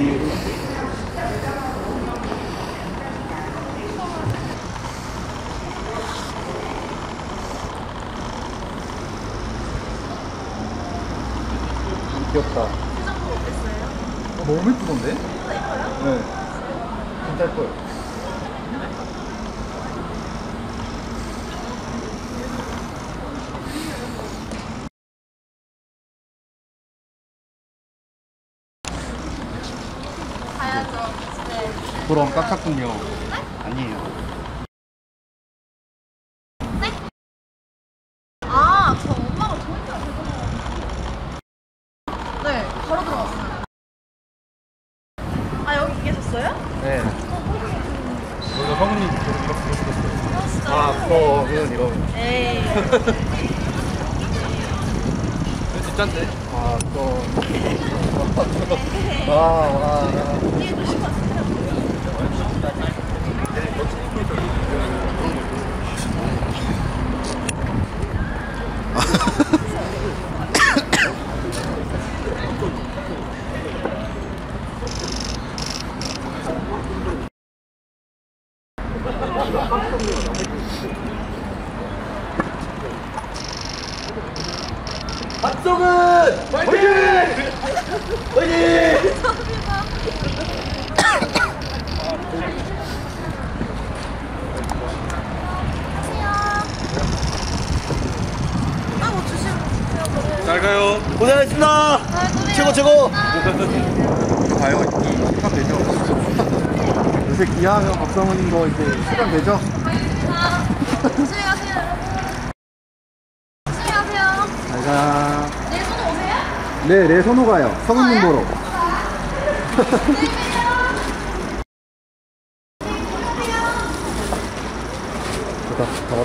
귀엽다. 시장도 어땠어요? 너무 예쁘던데? 예뻐요? 네. 진짜 예뻐요. 가야죠. 집에. 그럼 깎았군요. 아니에요. 네? 아, 저 엄마가 좋은 데가 되잖아요. 네, 바로 들어갔어요. 아, 여기 계셨어요? 네. 여기가 성우님 이렇게 보셨어요. 아, 진짜요? 아, 그건 이러면. 에이. 진짠데? 아, 또. 와. 뒤에 조심 마세요. 박성은 화이팅! 화이팅! 아이고, 조심. 잘 가요. 고생하셨습니다. 최고. 가요. 이 시간 되죠? 요새 기아하면 박성은님도 이제 시간 되죠? 조심히 가세요, 여러분. 조심히 가세요. 잘 가. 내일 또 오세요? 네, 내 선호 가요. 성은님 보러. 네.